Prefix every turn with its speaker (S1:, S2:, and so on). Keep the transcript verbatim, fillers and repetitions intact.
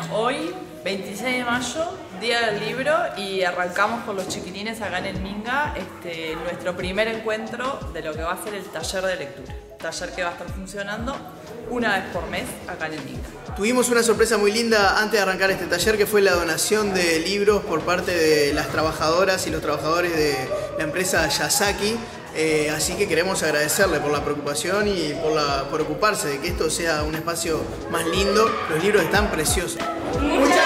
S1: hoy, veintiséis de mayo, Día del Libro, y arrancamos con los chiquilines acá en el Minga este, nuestro primer encuentro de lo que va a ser el taller de lectura. Taller que va a estar funcionando una vez por mes acá en el Minga.
S2: Tuvimos una sorpresa muy linda antes de arrancar este taller, que fue la donación de libros por parte de las trabajadoras y los trabajadores de la empresa Yasaki. Eh, así que queremos agradecerle por la preocupación y por, la, por ocuparse de que esto sea un espacio más lindo. Los libros están preciosos.
S3: Muchas